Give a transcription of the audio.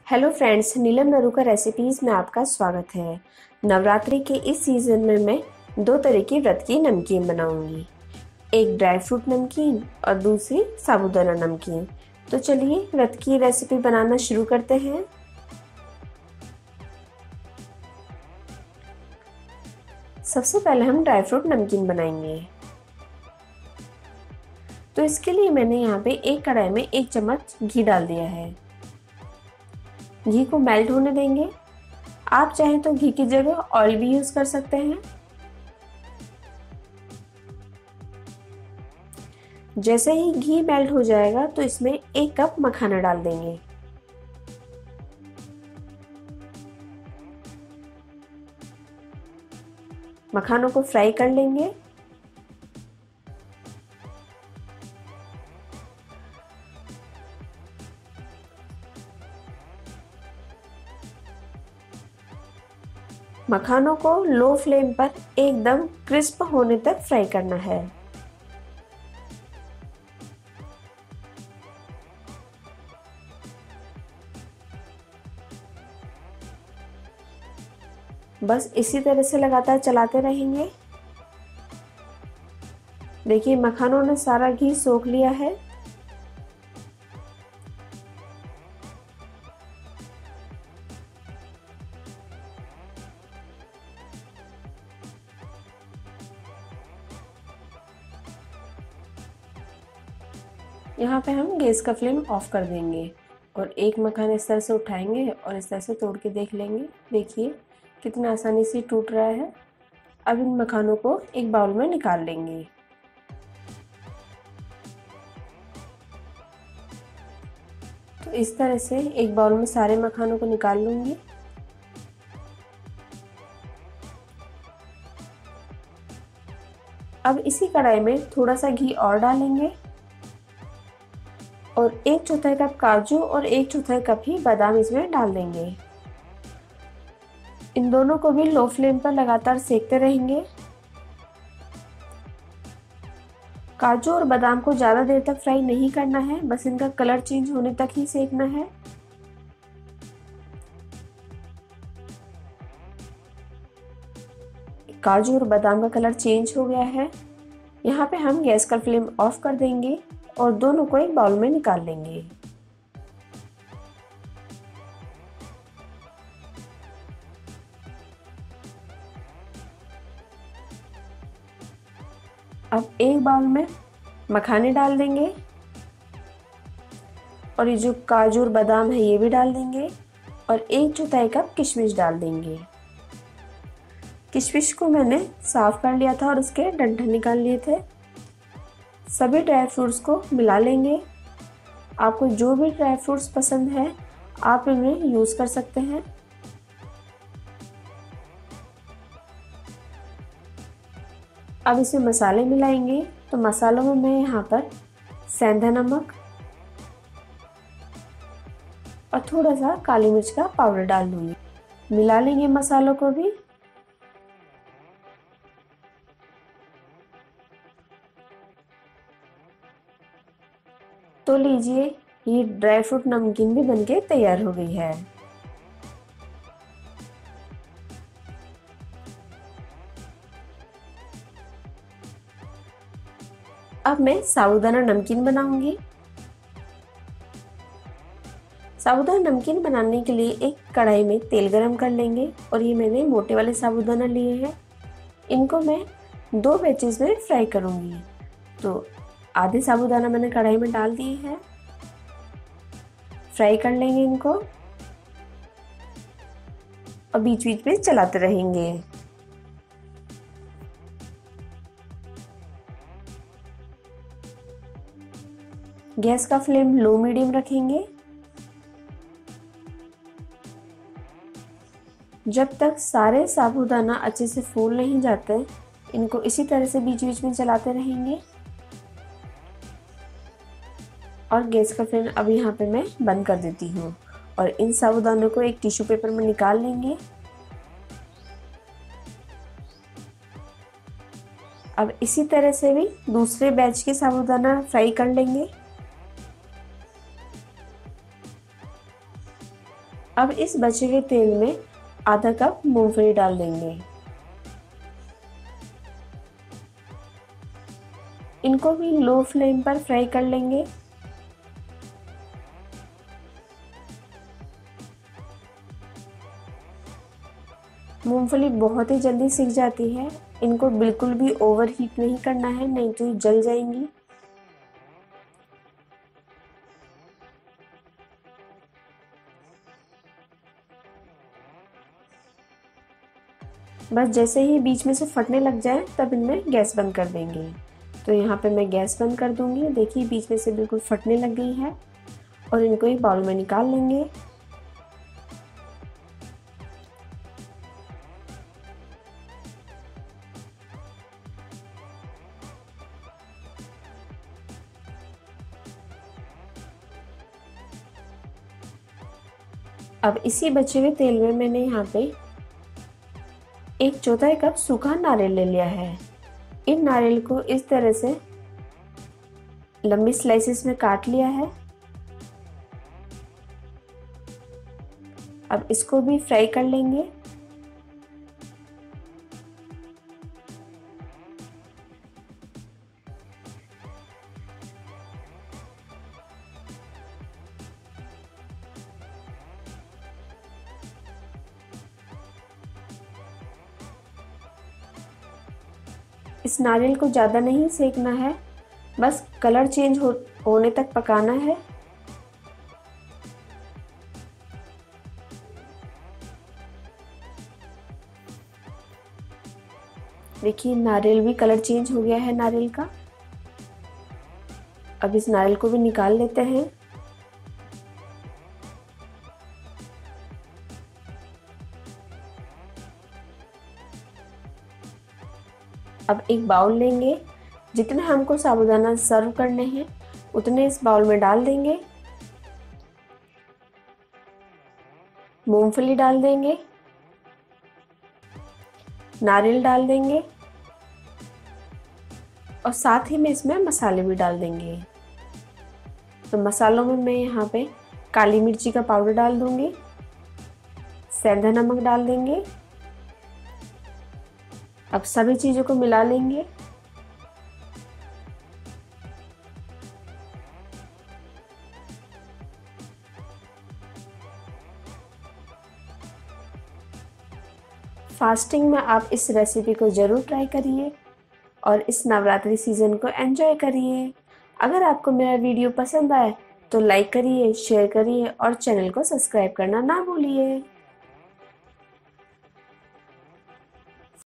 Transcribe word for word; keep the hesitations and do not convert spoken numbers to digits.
Hello friends, Neelam Naruka recipes में आपका स्वागत है। नवरात्रि के इस सीज़न में मैं दो तरह की व्रत की नमकीन बनाऊंगी। एक ड्राई फ्रूट नमकीन और दूसरी साबूदाना नमकीन। तो चलिए व्रत की रेसिपी बनाना शुरू करते हैं। सबसे पहले हम ड्राई फ्रूट नमकीन बनाएंगे। तो इसके लिए मैंने यहाँ पे एक कढ़ाई में एक चम्मच घी डाल दिया है। घी को मेल्ट होने देंगे। आप चाहें तो घी की जगह ऑयल भी यूज कर सकते हैं। जैसे ही घी मेल्ट हो जाएगा तो इसमें एक कप मखाना डाल देंगे। मखानों को फ्राई कर लेंगे। मखानों को लो फ्लेम पर एकदम क्रिस्प होने तक फ्राई करना है। बस इसी तरह से लगातार चलाते रहेंगे। देखिए मखानों ने सारा घी सोख लिया है। यहाँ पे हम गैस का फ्लेम ऑफ कर देंगे और एक मखाना इस तरह से उठाएंगे और इस तरह से तोड़ के देख लेंगे। देखिए कितना आसानी से टूट रहा है। अब इन मखानों को एक बाउल में निकाल लेंगे। तो इस तरह से एक बाउल में सारे मखानों को निकाल लूंगी। अब इसी कढ़ाई में थोड़ा सा घी और डालेंगे और एक चौथाई कप काजू और एक चौथाई कप ही बादाम इसमें डाल देंगे। इन दोनों को भी लो फ्लेम पर लगातार सेकते रहेंगे। काजू और बादाम को ज़्यादा देर तक फ्राई नहीं करना है, बस इनका कलर चेंज होने तक ही सेकना है। काजू और बादाम का कलर चेंज हो गया है। यहाँ पे हम गैस का फ्लेम ऑफ कर देंगे और दोनों को एक बाउल में निकाल लेंगे। अब एक बाउल में मखाने डाल देंगे और ये जो काजू और बादाम है ये भी डाल देंगे और एक चौथाई कप किशमिश डाल देंगे। किशमिश को मैंने साफ कर लिया था और उसके डंठल निकाल लिए थे। सभी ड्राई फ्रूट्स को मिला लेंगे। आपको जो भी ड्राई फ्रूट्स पसंद है आप इन्हें यूज़ कर सकते हैं। अब इसमें मसाले मिलाएंगे। तो मसालों में मैं यहाँ पर सेंधा नमक और थोड़ा सा काली मिर्च का पाउडर डाल दूंगी। मिला लेंगे मसालों को भी। तो लीजिए ये ड्राई फ्रूट नमकीन भी बनके तैयार हो गई है। अब मैं साबूदाना नमकीन बनाऊंगी। साबूदाना नमकीन बनाने के लिए एक कढ़ाई में तेल गरम कर लेंगे और ये मैंने मोटे वाले साबूदाना लिए हैं। इनको मैं दो बैचेस में फ्राई करूंगी। तो आधे साबूदाना मैंने कढ़ाई में डाल दिए हैं। फ्राई कर लेंगे इनको और बीच बीच में चलाते रहेंगे। गैस का फ्लेम लो मीडियम रखेंगे जब तक सारे साबूदाना अच्छे से फूल नहीं जाते। इनको इसी तरह से बीच बीच में चलाते रहेंगे और गैस का फ्लेम अब यहाँ पे मैं बंद कर देती हूँ और इन साबूदानों को एक टिश्यू पेपर में निकाल लेंगे। अब इसी तरह से भी दूसरे बैच के साबूदाना फ्राई कर लेंगे। अब इस बचे हुए तेल में आधा कप मूंगफली डाल देंगे। इनको भी लो फ्लेम पर फ्राई कर लेंगे। मूंगफली बहुत ही जल्दी सिक जाती है, इनको बिल्कुल भी ओवर हीट नहीं करना है, नहीं तो ये जल जाएंगी। बस जैसे ही बीच में से फटने लग जाए तब इनमें गैस बंद कर देंगे। तो यहाँ पे मैं गैस बंद कर दूंगी। देखिए बीच में से बिल्कुल फटने लग गई है और इनको एक बाउल में निकाल लेंगे। अब इसी बचे हुए तेल में मैंने यहाँ पे एक चौथाई कप सूखा नारियल ले लिया है। इन नारियल को इस तरह से लंबी स्लाइसेस में काट लिया है। अब इसको भी फ्राई कर लेंगे। इस नारियल को ज़्यादा नहीं सेकना है, बस कलर चेंज हो, होने तक पकाना है। देखिए नारियल भी कलर चेंज हो गया है नारियल का। अब इस नारियल को भी निकाल लेते हैं। अब एक बाउल लेंगे, जितने हमको साबूदाना सर्व करने हैं उतने इस बाउल में डाल देंगे। मूंगफली डाल देंगे, नारियल डाल देंगे और साथ ही में इसमें मसाले भी डाल देंगे। तो मसालों में मैं यहाँ पे काली मिर्ची का पाउडर डाल दूंगी, सेंधा नमक डाल देंगे। अब सभी चीज़ों को मिला लेंगे। फास्टिंग में आप इस रेसिपी को ज़रूर ट्राई करिए और इस नवरात्रि सीज़न को एंजॉय करिए। अगर आपको मेरा वीडियो पसंद आए तो लाइक करिए, शेयर करिए और चैनल को सब्सक्राइब करना ना भूलिए।